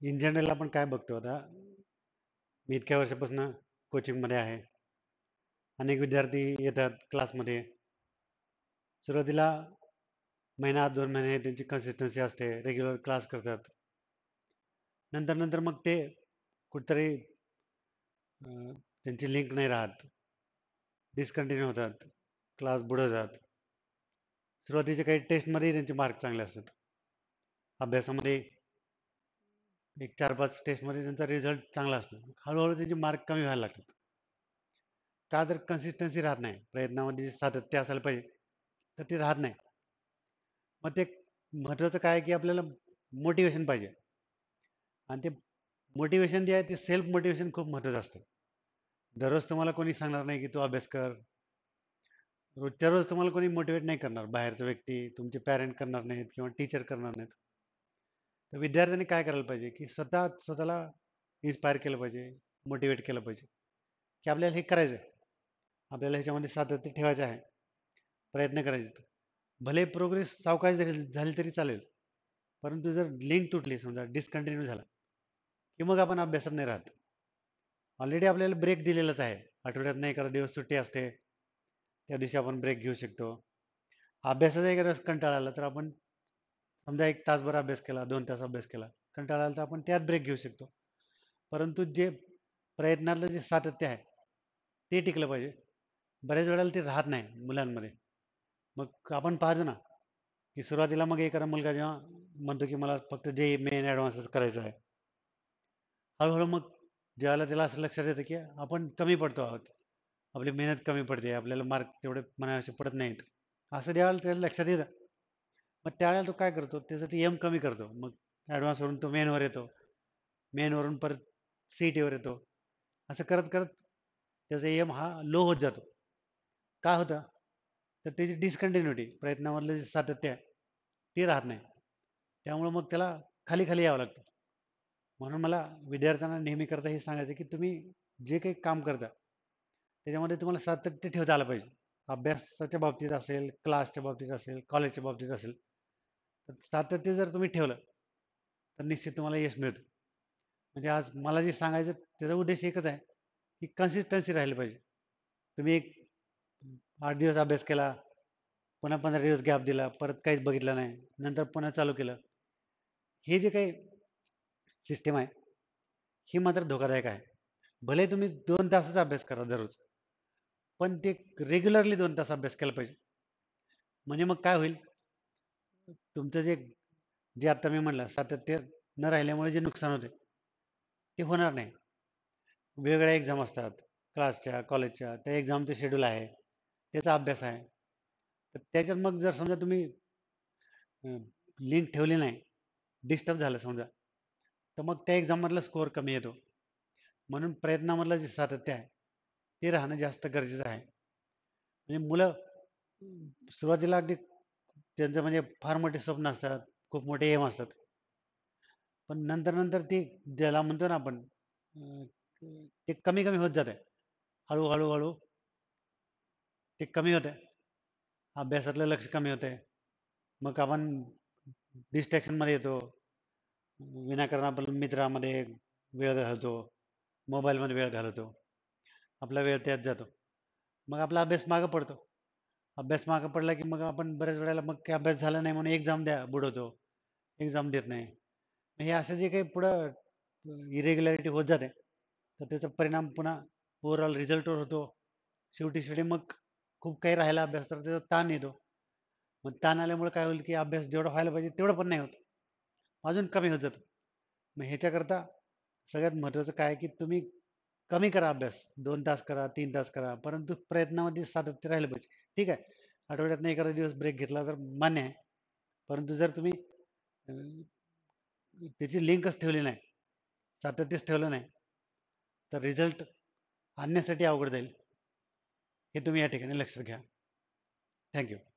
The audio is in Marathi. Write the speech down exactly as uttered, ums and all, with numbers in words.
इन जनरल आपण काय बघतो आता, मी इतक्या वर्षापासून कोचिंगमध्ये आहे. अनेक विद्यार्थी येतात क्लासमध्ये. सुरुवातीला महिना दोन महिने त्यांची कन्सिस्टन्सी असते, रेग्युलर क्लास करतात. नंतर नंतर मग ते कुठेतरी अं, त्यांची लिंक नाही राहत, डिस्कंटिन्यू होतात, क्लास बुडवतात. सुरुवातीचे काही टेस्टमध्ये त्यांचे मार्क चांगले असतात, अभ्यासामध्ये एक चार पाच टेस्टमध्ये त्यांचा रिझल्ट चांगला असतो. हळूहळू त्यांचे मार्क कमी व्हायला लागतात. का? जर कन्सिस्टन्सी राहत नाही, प्रयत्नामध्ये जे सातत्य असायला पाहिजे तर ते राहत नाही. मग ते महत्त्वाचं काय आहे की आपल्याला मोटिवेशन पाहिजे, आणि ते मोटिवेशन जे आहे ते सेल्फ मोटिवेशन खूप महत्त्वाचं असतं. दररोज तुम्हाला कोणी सांगणार नाही की तू अभ्यास कर. रोजच्या रोज तुम्हाला कोणी मोटिवेट नाही करणार, बाहेरचा व्यक्ती, तुमचे पॅरेंट करणार नाहीत किंवा टीचर करणार नाहीत. तर विद्यार्थ्यांनी काय करायला पाहिजे की स्वतः स्वतःला इन्स्पायर केलं पाहिजे, मोटिवेट केलं पाहिजे की आपल्याला हे करायचं आहे, आपल्याला ह्याच्यामध्ये सातत्य ठेवायचं आहे, प्रयत्न करायचे. भले प्रोग्रेस सावकाश जरी झाली तरी चालेल, परंतु जर लिंक तुटली, समजा डिस्कंटिन्यू झाला, की मग आपण अभ्यासात नाही राहत. ऑलरेडी आपल्याला ब्रेक दिलेलाच आहे, आठवड्यात एखादा दिवस सुट्टी असते, त्या दिवशी आपण ब्रेक घेऊ शकतो. अभ्यासाचा एखादा कंटाळा आला तर आपण समजा एक तासभर अभ्यास केला, दोन तास अभ्यास केला, कंटाळा आला तर आपण त्यात ब्रेक घेऊ शकतो. परंतु जे प्रयत्नातलं जे सातत्य आहे ते टिकलं पाहिजे. बऱ्याच वेळेला ते राहत नाही मुलांमध्ये. मग आपण पाहतो ना की सुरुवातीला मग एखादा मुलगा जेव्हा म्हणतो की मला फक्त जे मेन ॲडव्हान्सच करायचं आहे, हळूहळू मग ज्यावेळेला त्याला असं लक्षात येतं की आपण कमी पडतो आहोत, आपली मेहनत कमी पडते, आपल्याला मार्क तेवढे म्हणावेसे पडत नाहीत, असं ज्यावेळेला त्याला लक्षात येतं, मग त्यावेळेला तो काय करतो, त्याचं ते एम कमी करतो. मग ॲडव्हान्सवरून तो मेनवर येतो, मेनवरून परत सी टीवर येतो. असं करत करत त्याचा एम हा लो होत जातो. काय होतं, तर त्याची डिस्कंटिन्युटी, प्रयत्नामधलं जे सातत्य आहे ते राहत नाही. त्यामुळं मग त्याला खाली खाली यावं लागतं. म्हणून मला विद्यार्थ्यांना नेहमी करता हे सांगायचं की तुम्ही जे काही काम करता त्याच्यामध्ये तुम्हाला सातत्य ठेवता आलं पाहिजे. अभ्यासाच्या बाबतीत असेल, क्लासच्या बाबतीत असेल, कॉलेजच्या बाबतीत असेल, तर सातत्य जर तुम्ही ठेवलं तर निश्चित तुम्हाला यश मिळतं. म्हणजे आज मला जे सांगायचं त्याचा उद्देश एकच आहे की कन्सिस्टन्सी राहिली पाहिजे. तुम्ही एक आठ दिवस अभ्यास केला, पुन्हा पंधरा दिवस गॅप दिला, परत काहीच बघितलं नाही, नंतर पुन्हा चालू केलं, हे जे काही सिस्टम आहे ही मात्र धोकादायक आहे. भले तुम्ही दोन तासाचा अभ्यास करा दररोज, पण ते रेग्युलरली दोन तास अभ्यास केला पाहिजे. म्हणजे मग काय होईल, तुमचं जे जे आता मी म्हणलं सातत्य न राहिल्यामुळे जे नुकसान होते ते होणार नाही. वेगवेगळ्या एक्झाम असतात, क्लासच्या, कॉलेजच्या, त्या एक्झामचं शेड्यूल आहे, त्याचा अभ्यास आहे. तर त्याच्यात मग जर समजा तुम्ही लिंक ठेवली नाही, डिस्टर्ब झालं समजा, तर मग त्या एक्झाममधला स्कोअर कमी येतो. म्हणून प्रयत्नामधलं जे सातत्य आहे ते राहणं जास्त गरजेचं आहे. म्हणजे मुलं सुरुवातीला अगदी त्यांचं म्हणजे फार मोठे स्वप्न असतात, खूप मोठे एम असतात, पण नंतर नंतर ते ज्याला म्हणतो ना आपण अं, ते कमी कमी होत जाते. हळू हळू हळू ते कमी होते, अभ्यासातलं लक्ष कमी होते. मग आपण डिस्ट्रॅक्शन मध्ये येतो, विनाकारण आपण मित्रामध्ये वेळ घालवतो, मोबाईलमध्ये वेळ घालवतो, आपला वेळ त्यात जातो, मग आपला अभ्यास मागं पडतो. अभ्यास मागं पडला की मग आपण बऱ्याच वेळेला मग काही अभ्यास झाला नाही म्हणून एक्झाम द्या बुडवतो, एक्झाम देत नाही. हे असं जे काही पुढं इरेग्युलॅरिटी होत जाते, तर त्याचा परिणाम पुन्हा ओव्हरऑल रिझल्टवर होतो. शेवटी शेवटी मग खूप काही राहिला अभ्यास तर त्याचा ताण येतो. मग ताण आल्यामुळे काय होईल की अभ्यास जेवढा व्हायला पाहिजे तेवढं पण नाही होत, अजून कमी होत जातो. मग ह्याच्याकरता सगळ्यात महत्त्वाचं काय आहे की तुम्ही कमी करा अभ्यास, दोन तास करा, तीन तास करा, परंतु प्रयत्नामध्ये सातत्य राहिलं पाहिजे. ठीक आहे, आठवड्यातनं एखादा दिवस ब्रेक घेतला तर मान्य आहे, परंतु जर तुम्ही अं, त्याची लिंकच ठेवली नाही, सातत्यच ठेवलं नाही, तर रिझल्ट आणण्यासाठी अवघड जाईल. हे तुम्ही या ठिकाणी लक्षात घ्या. थँक्यू.